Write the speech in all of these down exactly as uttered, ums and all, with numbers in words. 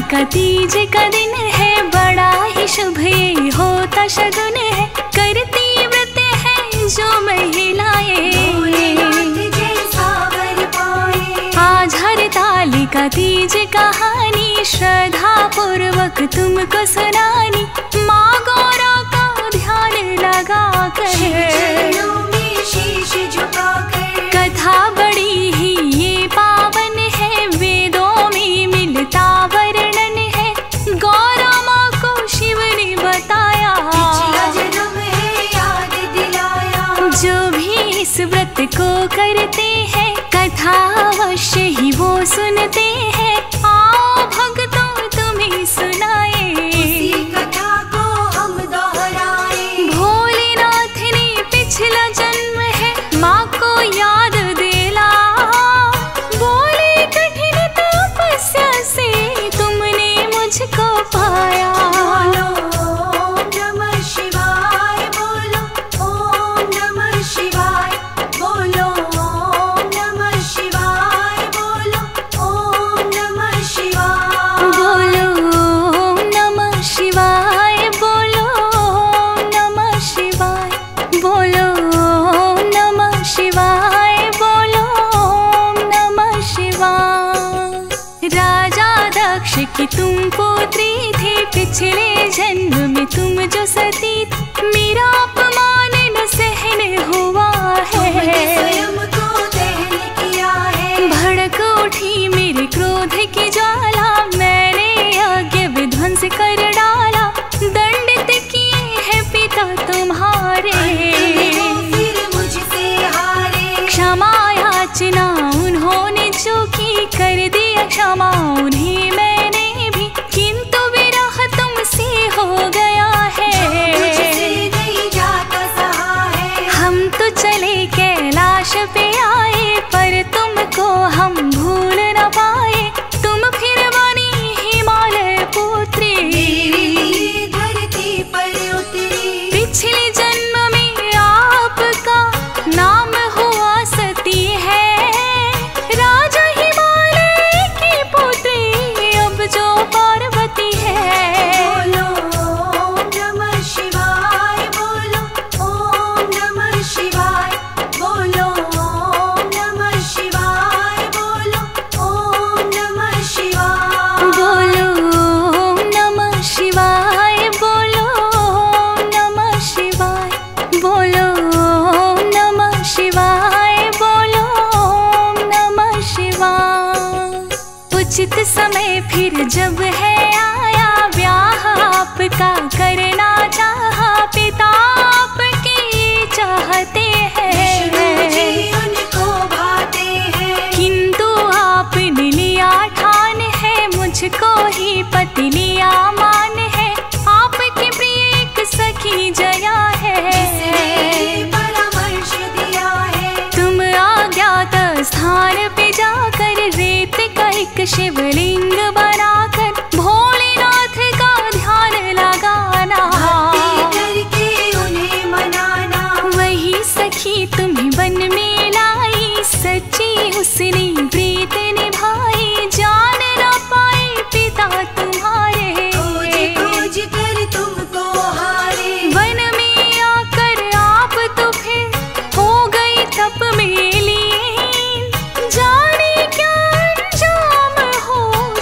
का तीज का दिन है, बड़ा ही शुभ ये होता शगुन है। करती व्रत है जो महिलाएं, आज हरताली का तीज कहानी श्रद्धा पूर्वक तुमको सुनानी। माँ गौरा का ध्यान लगा कर कथा बड़ी ही ये पावन है, वेदों में मिलता वर्णन है। गौरा माँ को शिव ने बताया, जो भी इस व्रत को करते हैं कथा अवश्य ही वो सुनते हैं। आओ भक्तों तुम्हें सुनाए, उसी कथा को हम दोहराए। भोलेनाथ ने पिछला जन्म है माँ को याद दिला, बोले कठिन तपस्या से तुमने मुझको पाया। कि तुम पुत्री थे पिछले जन्म में, तुम जो सती मेरा अपमान न सहन हुआ है। भड़क उठी मेरे क्रोध की ज्वाला, मैंने यज्ञ विध्वंस कर डाला। दंडित किए हैं पिता तुम्हारे, क्षमा याचना उन्होंने जो की, कर दिया क्षमा उन्हें मैंने भी, किंतु विरह तुमसे हो गया है। हम तो चले कैलाश पे आए, पर तुमको हम भूल न पाए। तुम फिर बनी हिमालय पुत्री, धरती पर उतरी। पिछले जन्म में आपका नाम हुआ सती है, राजा हिमालय की पुत्री अब जो पार्वती है। बोलो ओम नमः शिवाय, बोलो ओम नमः शिवाय, बोलो ओम नमः शिवाय, बोलो ओम नमः शिवाय, बोलो ओम नमः शिवाय, बोलो ओम नमः शिवाय, बोलो ओम नमः शिवाय, बोलो ओम नमः शिवाय। उचित समय फिर जब है आया, ब्याह आपका करना चाहा, पिता आपकी चाहते हैं, उनको भाते हैं। किंतु आपने लिया ठान है, मुझको ही पति लिया मान है। आपके प्रिय एक सखी जया है, परामर्श दिया है। तुम अज्ञात स्थान पे जाकर रेत का एक शिवलिंग बनाकर भोलेनाथ का ध्यान लगाना, करके उन्हें मनाना। वही सखी तुम्हें वन में लाई, सच्ची उसने प्रीत निभाई। जान न पाए पिता तुम्हारे, खोज खोज कर तुमको हारे। वन में आकर आप तो फिर हो गई तप में लीन, जाने क्या अंजाम हो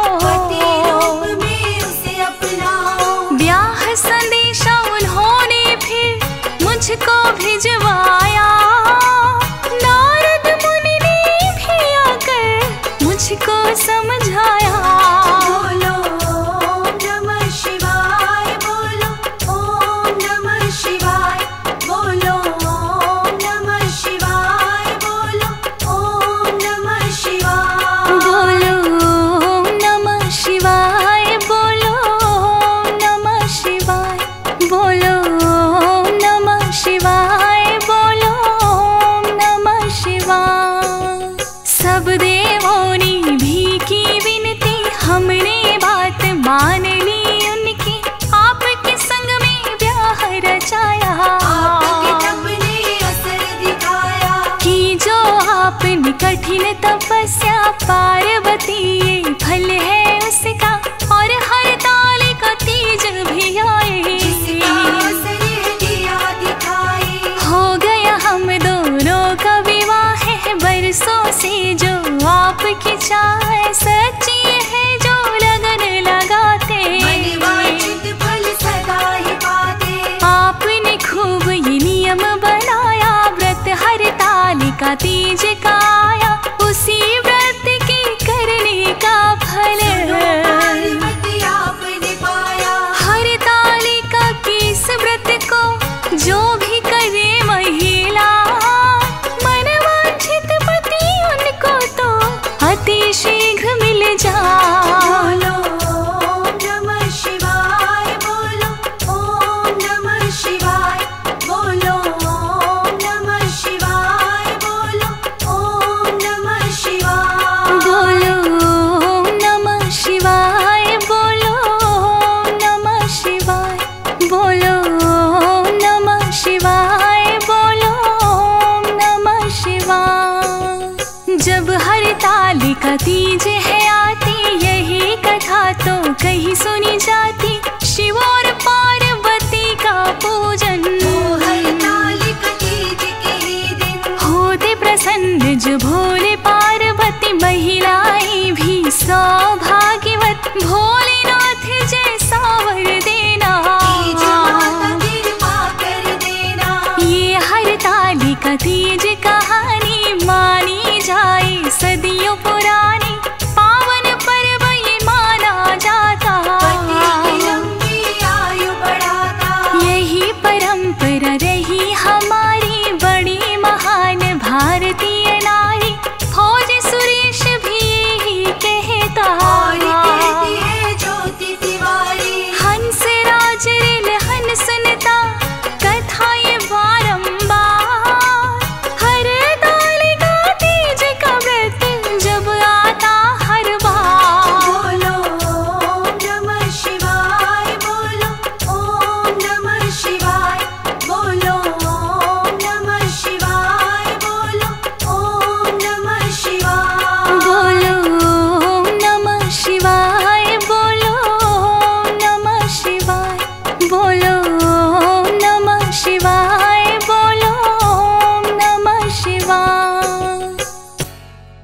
पति रूप में उसे अपनाओ। ब्याह संदेशा उन्होंने फिर मुझको भिजवाया, नारद मुनि ने भी आकर मुझको समझाया। बोलो ओम नमः शिवाय, बोलो ओम नमः शिवाय, बोलो ओम नमः शिवाय, बोलो ओम नमः शिवाय। बोलो ओम नमः शिवाय, बोलो ओम नमः शिवाय, बोलो ओम नमः शिवाय, बोलो ओम नमः शिवाय। सब देवों ने भी की विनती, हमने बात मान ली उनकी, आपके संग में ब्याह रचाया। आपके तप ने असर दिखाया, कि जो आपने कठिन तपस्या, पार्वती ये फल है उसका, और हर ताल का तीज भी आए। जिसका असर है दिया दिखाई। हो गया हम दोनों का विवाह है, बरसों से जो आपकी चाह, सच्ची है जो लगन लगाते। मनवांछित फल सदा ही पाते। आपने खूब ये नियम बनाया, व्रत हर ताल का तीज का आया, उसी व्रत के करने का फल। पार्वती आपने पाया। हर ताल का किस व्रत को जो भी करे महिला, मनवांछित पति उनको तो अति शीघ्र मिल जा। बोलो ओम नमः शिवाय, बोलो ओम नमः शिवाय, बोलो ओम नमः शिवाय, बोलो ओम नमः शिवाय। बोलो ओम नमः शिवाय, बोलो ओम नमः शिवाय, बोलो ओम नमः शिवाय, बोलो ओम नमः शिवाय। जब हर ताल का तीज है आती, यही कथा तो कहीं सुनी